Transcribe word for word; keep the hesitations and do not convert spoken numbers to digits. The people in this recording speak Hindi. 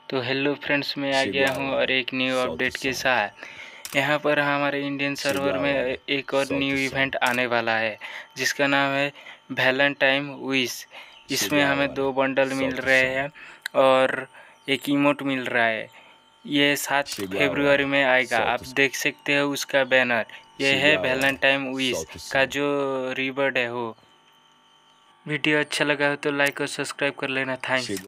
तो हेलो फ्रेंड्स, मैं आ गया हूँ और एक न्यू अपडेट के साथ। यहाँ पर हमारे इंडियन सर्वर में एक और न्यू इवेंट आने वाला है जिसका नाम है वैलेंटाइन विश। इसमें हमें दो बंडल मिल रहे हैं और एक इमोट मिल रहा है। ये सात फरवरी में आएगा। आप देख सकते हो उसका बैनर। ये है वैलेंटाइन विश का जो रिबर्ड है वो। वीडियो अच्छा लगा हो तो लाइक और सब्सक्राइब कर लेना। थैंक्स।